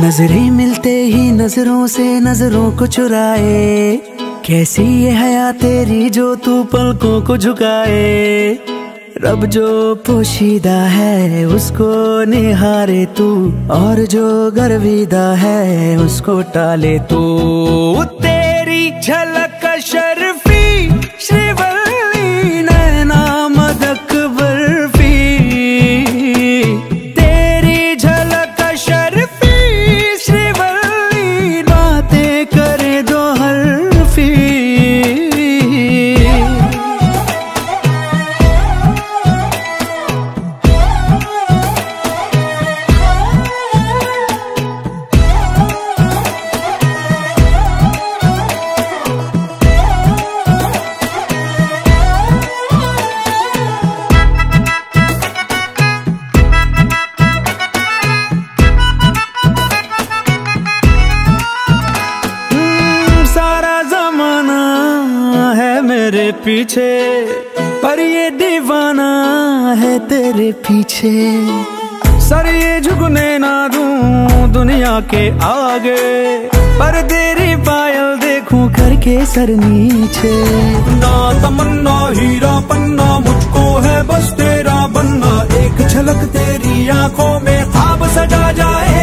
नजरें मिलते ही नजरों से नजरों को चुराए, कैसी ये हया तेरी जो तू पलकों को झुकाए। रब जो पोशीदा है उसको निहारे तू, और जो गर्विदा है उसको टाले तू। तेरी झलक शर्फी श्रीवल्ली नैना मदक बर्फी, तेरी झलक शर्फी श्रीवल्ली बातें करे दो हरफी। मेरे पीछे पर ये दीवाना है तेरे पीछे, सर ये झुकने ना दूं दुनिया के आगे, पर तेरी पायल देखूं करके सर नीचे। ना तमन्ना हीरा पन्ना मुझको है बस तेरा बनना, एक झलक तेरी आंखों में ख्वाब सजा जाए